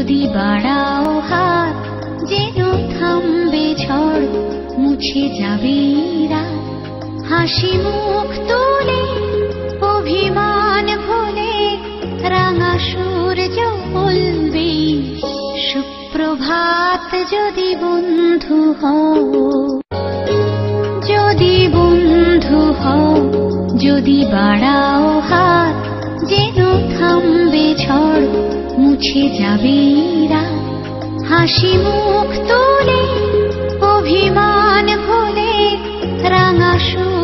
যদি বাড়াও হাত যেন থামবে ঝড়, মুছে যাবে রাত। হাসি মুখ তুলে অভিমান ভুলে রাঙা সূর্য বলবে সুপ্রভাত। যদি বন্ধু হও, যদি বন্ধু হও, যদি বাড়াও হাত যেন থামবে ঝড়, মুছে যাবে রাত। হাসি মুখ তুলে অভিমান ভুলে রাঙা